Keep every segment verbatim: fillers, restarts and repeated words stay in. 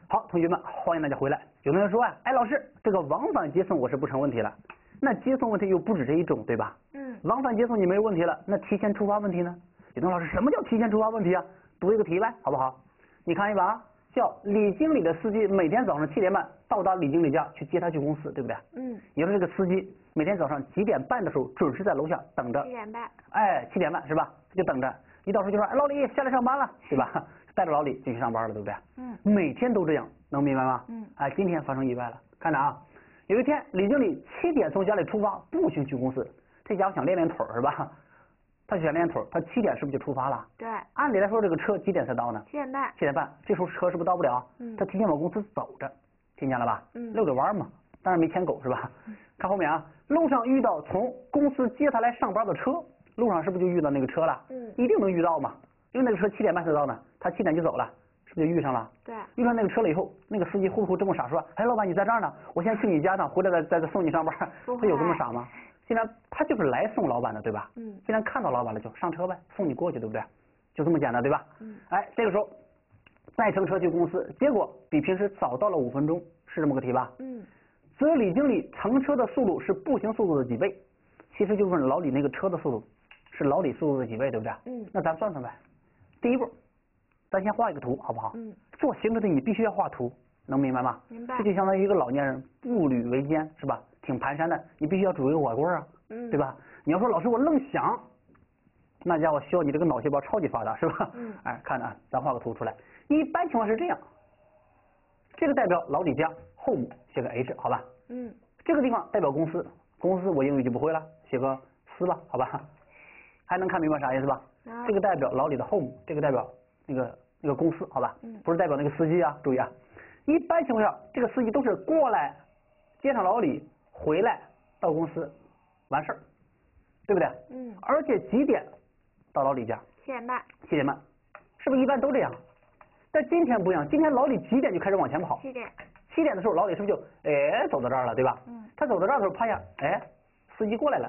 好，同学们，欢迎大家回来。有同学说啊，哎，老师，这个往返接送我是不成问题了，那接送问题又不止这一种，对吧？ 嗯。 往返接送你没有问题了，那提前出发问题呢？有同学老师，什么叫提前出发问题啊？读一个题呗，好不好？你看一把啊，叫李经理的司机每天早上七点半到达李经理家去接他去公司，对不对？ 嗯。 也就是这个司机每天早上几点半的时候准时在楼下等着。 七点半。 哎，七点半是吧？就等着，一到时候就说，哎，老李下来上班了，对吧？带着老李进去上班了，对不对？ 嗯。 每天都这样，能明白吗？ 嗯。 哎，今天发生意外了，看着啊，有一天李经理七点从家里出发，步行去公司，这家伙想练练腿是吧？他想练腿，他七点是不是就出发了？ 对。 按理来说，这个车几点才到呢？ 七点半。 七点半，这时候车是不是到不了？ 嗯。 他提前往公司走着，听见了吧？ 嗯。 遛遛弯嘛，当然没牵狗是吧？嗯。看后面啊，路上遇到从公司接他来上班的车，路上是不是就遇到那个车了？ 嗯。 一定能遇到嘛，因为那个车七点半才到呢，他七点就走了，是不是就遇上了？ 对。 遇上那个车了以后，那个司机会不会这么傻说，哎，老板你在这儿呢，我先去你家呢，回来再再再送你上班？他有这么傻吗？既然他就是来送老板的，对吧？ 嗯。 既然看到老板了，就上车呗，送你过去，对不对？就这么简单，对吧？ 嗯。 哎，这个时候再乘车去公司，结果比平时早到了五分钟，是这么个题吧？ 嗯。 则李经理乘车的速度是步行速度的几倍？其实就问老李那个车的速度是老李速度的几倍，对不对？ 嗯。 那咱算算呗。第一步，咱先画一个图，好不好？ 嗯。 做行车的你必须要画图，能明白吗？ 明白。 这就相当于一个老年人步履维艰，是吧？挺蹒跚的，你必须要拄一个拐棍啊， 嗯， 对吧？你要说老师我愣想，那家伙需要你这个脑细胞超级发达，是吧？ 嗯。 哎，看着啊，咱画个图出来。一般情况是这样，这个代表老李家 home 写个 H 好吧？ 嗯。 这个地方代表公司，公司我英语就不会了，写个司吧，好吧？还能看明白啥意思吧？ 啊。 这个代表老李的 home， 这个代表那个那个公司，好吧？ 嗯。 不是代表那个司机啊，注意啊。一般情况下，这个司机都是过来接上老李，回来到公司完事儿，对不对？ 嗯。 而且几点到老李家？ 七点半。 七点半，是不是一般都这样？但今天不一样，今天老李几点就开始往前跑？ 七点。 七点的时候，老李是不是就哎走到这儿了，对吧？ 嗯。 他走到这儿的时候，发现哎司机过来了，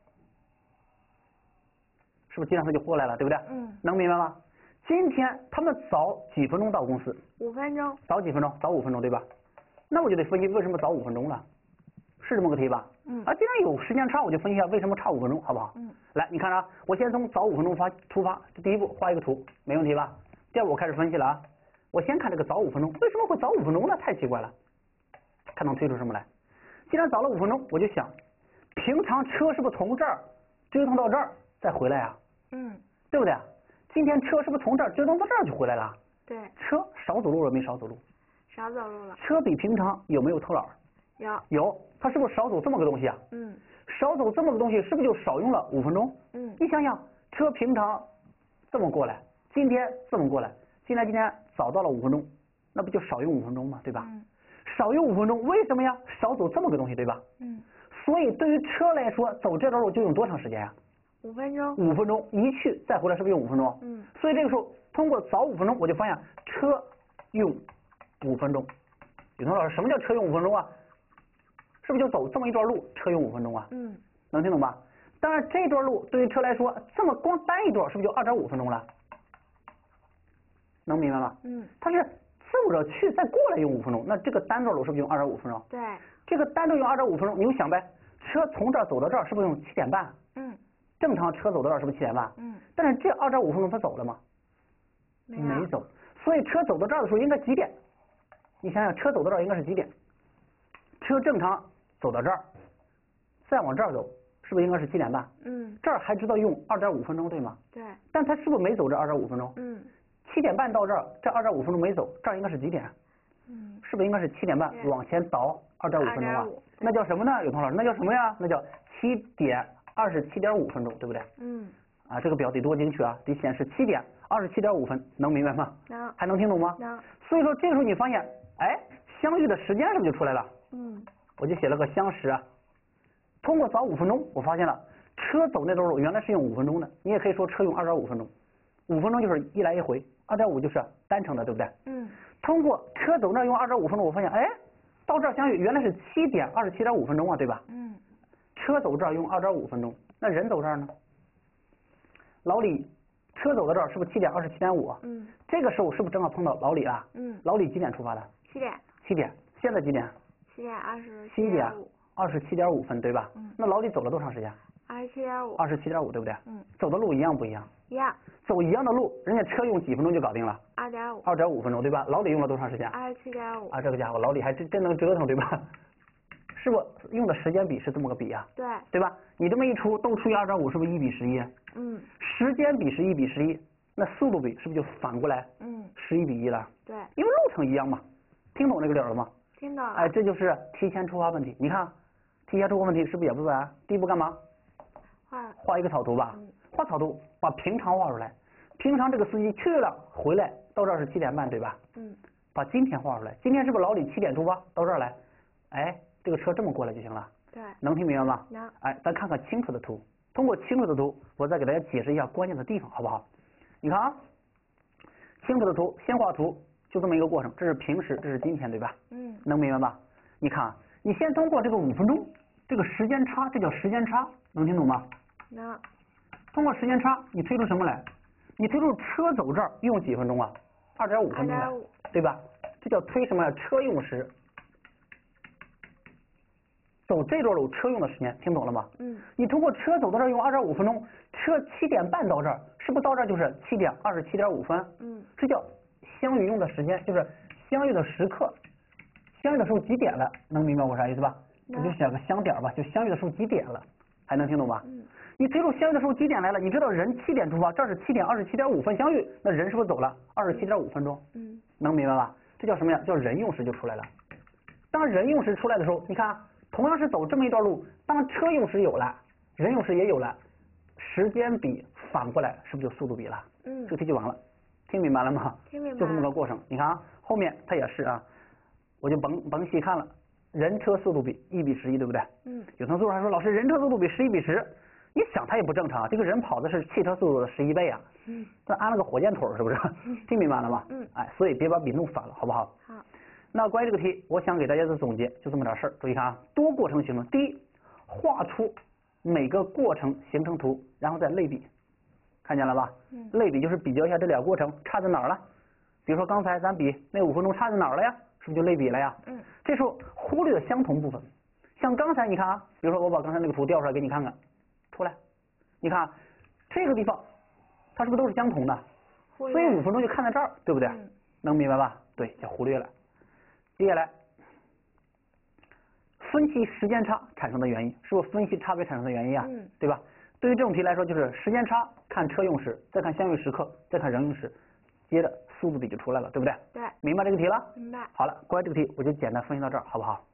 是不是接上他就过来了，对不对？ 嗯。 能明白吗？今天他们早几分钟到公司？ 五分钟。 早几分钟？早五分钟，对吧？那我就得分析为什么早五分钟了，是这么个题吧？ 嗯。 啊，既然有时间差，我就分析一下为什么差五分钟，好不好？ 嗯。 来，你看啊，我先从早五分钟发出发，这第一步画一个图，没问题吧？第二步我开始分析了啊，我先看这个早五分钟，为什么会早五分钟呢？太奇怪了，看能推出什么来？既然早了五分钟，我就想，平常车是不是从这儿折腾到这儿再回来啊？ 嗯。 对不对？今天车是不是从这儿折腾到这儿就回来了？ 对。 车少走路了没少走路？ 少走路了。 车比平常有没有偷懒？ 有。 有，它是不是少走这么个东西啊？ 嗯。 少走这么个东西，是不是就少用了五分钟？ 嗯。 你想想，车平常这么过来，今天这么过来，今天今天早到了五分钟，那不就少用五分钟吗？对吧？ 嗯。 少用五分钟，为什么呀？少走这么个东西，对吧？ 嗯。 所以对于车来说，走这段路就用多长时间呀？ 五分钟。 五分钟，一去再回来是不是用五分钟？ 嗯。 所以这个时候通过早五分钟，我就发现车用五分钟。有同学老师，什么叫车用五分钟啊？是不是就走这么一段路，车用五分钟啊？ 嗯。 能听懂吧？当然这段路对于车来说，这么光单一段是不是就二点五分钟了？能明白吗？ 嗯。 它是走着去再过来用五分钟，那这个单段路是不是用二点五分钟？ 对。 这个单段用二点五分钟，你就想呗，车从这儿走到这儿是不是用七点半？ 嗯。 正常车走到这儿是不是七点半？ 嗯。 但是这二点五分钟他走了吗？ 没有。 没走。所以车走到这儿的时候应该几点？你想想，车走到这儿应该是几点？车正常走到这儿，再往这儿走，是不是应该是七点半？ 嗯。 这儿还知道用二点五分钟，对吗？ 对。 但他是不是没走这二点五分钟？ 嗯。 七点半到这儿，这二点五分钟没走，这儿应该是几点？ 嗯。 是不是应该是七点半往前倒二点五分钟啊？那叫什么呢？有同学老师，那叫什么呀？那叫七点二十七点五分钟，对不对？ 嗯。 啊，这个表得多精确啊，得显示七点二十七点五分，能明白吗？ 能。 还能听懂吗？ 能。 所以说这个时候你发现，哎，相遇的时间是不是就出来了？ 嗯。 我就写了个相识啊。通过早五分钟，我发现了车走那段路原来是用五分钟的，你也可以说车用二点五分钟，五分钟就是一来一回，二点五就是单程的，对不对？ 嗯。 通过车走那用二点五分钟，我发现，哎，到这儿相遇原来是七点二十七点五分钟啊，对吧？ 嗯。 车走这儿用二点五分钟，那人走这儿呢？老李，车走到这儿是不是七点二十七点五？ 嗯。 这个时候是不是正好碰到老李啊？ 嗯。 老李几点出发的？ 七点。 七点，现在几点？ 七点二十七点五。 二十七点五分，对吧？ 嗯。 那老李走了多长时间？ 二十七点五。 二十七点五，对不对？ 嗯。 走的路一样不一样？ 一样。 走一样的路，人家车用几分钟就搞定了？ 二点五。 二点五分钟，对吧？老李用了多长时间？ 二十七点五。 啊，这个家伙，老李还真真能折腾，对吧？是不用的时间比是这么个比啊？ 对。 对吧？你这么一除，都除以二点五，是不是一比十一？ 嗯。 时间比是一比十一，那速度比是不是就反过来？ 嗯。 十一比一了。 对。 因为路程一样嘛，听懂这个理儿了吗？ 听懂了。 哎，这就是提前出发问题。你看，提前出发问题是不是也不难？第一步干嘛？ 画。 画一个草图吧。 嗯。 画草图，把平常画出来。平常这个司机去了回来，到这儿是七点半，对吧？ 嗯。 把今天画出来，今天是不是老李七点出发到这儿来？哎，这个车这么过来就行了。 对。 能听明白吗？ 能。 哎，咱看看清楚的图，通过清楚的图，我再给大家解释一下关键的地方，好不好？你看啊，清楚的图，先画图，就这么一个过程。这是平时，这是今天，对吧？ 嗯。 能明白吧？你看，你先通过这个五分钟，这个时间差，这叫时间差，能听懂吗？ 能。 通过时间差，你推出什么来？你推出车走这儿用几分钟啊？二点五分钟来，对吧？这叫推什么呀？车用时。走这段路车用的时间，听懂了吗？ 嗯。你通过车走到这儿用二点五分钟，车七点半到这儿，是不是到这儿就是七点二十七点五分？ 嗯。 这叫相遇用的时间，就是相遇的时刻。相遇的时候几点了？能明白我啥意思吧？我就写个相点吧，就相遇的时候几点了，还能听懂吧？ 嗯。 你推出相遇的时候几点来了？你知道人七点出发，这儿是七点二十七点五分相遇，那人是不是走了二十七点五分钟？ 嗯。 能明白吧？这叫什么呀？叫人用时就出来了。当人用时出来的时候，你看。同样是走这么一段路，当车用时有了，人用时也有了，时间比反过来是不是就速度比了？ 嗯。 这个题就完了，听明白了吗？ 听明白。 就这么个过程。你看啊，后面它也是啊，我就甭甭细看了，人车速度比一比十一，对不对？ 嗯。 有同学还说老师人车速度比十一比十，你想它也不正常，这个人跑的是汽车速度的十一倍啊。 嗯。 这安了个火箭腿是不是？ 嗯。 听明白了吗？ 嗯。 哎，所以别把笔弄反了，好不好？ 好。 那关于这个题，我想给大家的总结就这么点事儿。注意看啊，多过程形成。第一，画出每个过程形成图，然后再类比，看见了吧？ 嗯。 类比就是比较一下这俩过程差在哪儿了。比如说刚才咱比那五分钟差在哪儿了呀？是不是就类比了呀？ 嗯。 这时候忽略了相同部分，像刚才你看啊，比如说我把刚才那个图调出来给你看看，出来，你看这个地方它是不是都是相同的？所以五分钟就看在这儿，对不对？ 嗯。 能明白吧？对，叫忽略了。接下来分析时间差产生的原因，是不是分析差别产生的原因啊？ 嗯。 对吧？对于这种题来说，就是时间差看车用时，再看相遇时刻，再看人用时，接着速度比就出来了，对不对？ 对。 明白这个题了？ 明白。 好了，关于这个题我就简单分析到这儿，好不好？